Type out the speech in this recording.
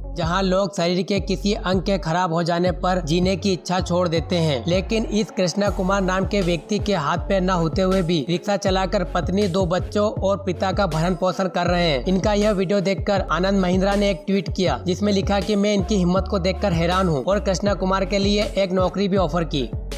जहां लोग शरीर के किसी अंग के खराब हो जाने पर जीने की इच्छा छोड़ देते हैं। लेकिन इस कृष्णा कुमार नाम के व्यक्ति के हाथ पैर न होते हुए भी रिक्शा चलाकर पत्नी, 2 बच्चों और पिता का भरण पोषण कर रहे हैं। इनका यह वीडियो देखकर आनंद महिंद्रा ने एक ट्वीट किया, जिसमें लिखा कि मैं इनकी हिम्मत को देखकर हैरान हूँ और कृष्णा कुमार के लिए एक नौकरी भी ऑफर की।